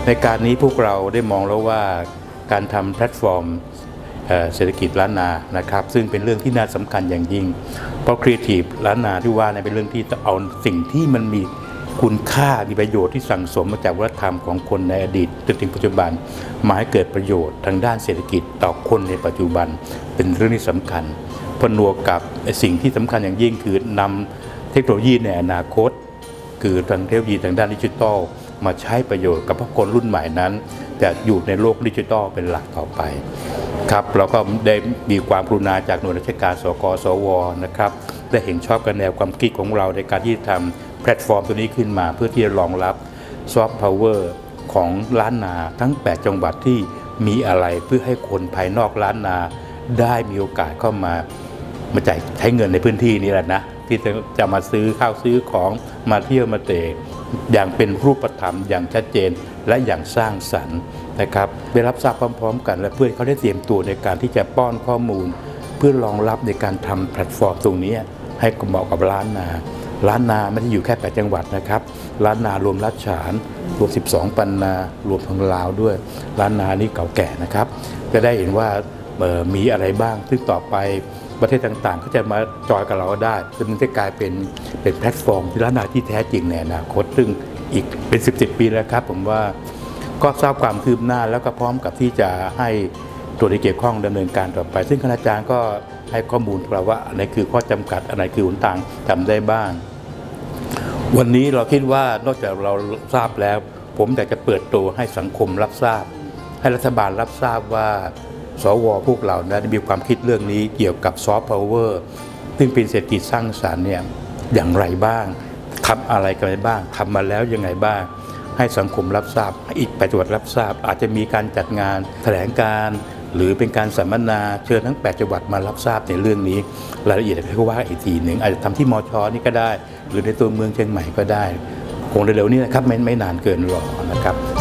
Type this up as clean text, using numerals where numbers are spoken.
ในการนี้พวกเราได้มองแล้วว่าการทำแพลตฟอร์มเศรษฐกิจล้านนานะครับซึ่งเป็นเรื่องที่น่าสำคัญอย่างยิ่งเพราะครีเอทีฟล้านนาที่ว่าเป็นเรื่องที่เอาสิ่งที่มันมีคุณค่ามีประโยชน์ที่สั่งสมมาจากวัฒนธรรมของคนในอดีตจนถึงปัจจุบันมาให้เกิดประโยชน์ทางด้านเศรษฐกิจต่อคนในปัจจุบันเป็นเรื่องที่สำคัญผนวกกับสิ่งที่สำคัญอย่างยิ่งคือนำเทคโนโลยีในอนาคตคือทางเทคโนโลยีทางด้านดิจิทัลมาใช้ประโยชน์กับคนรุ่นใหม่นั้นจะอยู่ในโลกดิจิทัลเป็นหลักต่อไปครับเราก็ได้มีความกรุณาจากหน่วยราชการสกสวนะครับได้เห็นชอบกับแนวความคิดของเราในการที่ทำแพลตฟอร์มตัวนี้ขึ้นมาเพื่อที่จะรองรับซอฟต์พาวเวอร์ของล้านนาทั้ง8จังหวัดที่มีอะไรเพื่อให้คนภายนอกล้านนาได้มีโอกาสเข้ามาใช้เงินในพื้นที่นี้แหละนะที่จะมาซื้อข้าวซื้อของมาเที่ยวมาเตะอย่างเป็นรูปธรรมอย่างชัดเจนและอย่างสร้างสรรค์นะครับได้รับทราบพร้อมๆกันและเพื่อเขาได้เตรียมตัวในการที่จะป้อนข้อมูลเพื่อรองรับในการทำแพลตฟอร์มตรงนี้ให้เหมาะกับล้านนาไม่ได้อยู่แค่8จังหวัดนะครับล้านนารวมรัชฉานรวม12ปันนารวมทางลาวด้วยล้านนานี่เก่าแก่นะครับจะได้เห็นว่ามีอะไรบ้างซึ่งต่อไปประเทศต่างๆก็จะมาจอยกับเราได้จนมันจะกลายเป็นแพลตฟอร์มที่ล้านนาที่แท้จริงในอนาคตซึ่งอีกเป็น10 ปีแล้วครับผมว่าก็ทราบความคืบหน้าแล้วก็พร้อมกับที่จะให้ตัวที่เกี่ยวข้องดำเนินการต่อไปซึ่งคณาจารย์ก็ให้ข้อมูลเราว่าอะไรคือข้อจำกัดอะไรคือหนทางทำได้บ้างวันนี้เราคิดว่านอกจากเราทราบแล้วผมอยากจะเปิดตัวให้สังคมรับทราบให้รัฐบาลรับทราบว่าสวพวกเราได้มีความคิดเรื่องนี้เกี่ยวกับซอฟต์พาวเวอร์ซึ่งเป็นเศรษฐกิจสร้างสรรค์เนี่ยอย่างไรบ้างทำอะไรกันบ้างทำมาแล้วยังไงบ้างให้สังคมรับทราบให้อีก8จังหวัดรับทราบอาจจะมีการจัดงานแถลงการหรือเป็นการสัมมนาเชิญทั้ง8จังหวัดมารับทราบในเรื่องนี้รายละเอียดเขาว่าอีกทีหนึ่งอาจจะทำที่มช.นี่ก็ได้หรือในตัวเมืองเชียงใหม่ก็ได้คงเร็วๆนี้นะครับไม่นานเกินรอนะครับ